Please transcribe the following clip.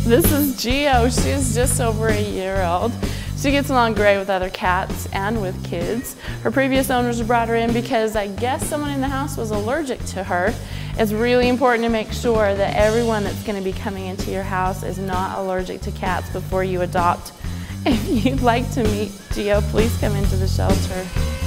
This is Geo. She's just over a year old. She gets along great with other cats and with kids. Her previous owners brought her in because I guess someone in the house was allergic to her. It's really important to make sure that everyone that's going to be coming into your house is not allergic to cats before you adopt. If you'd like to meet Geo, please come into the shelter.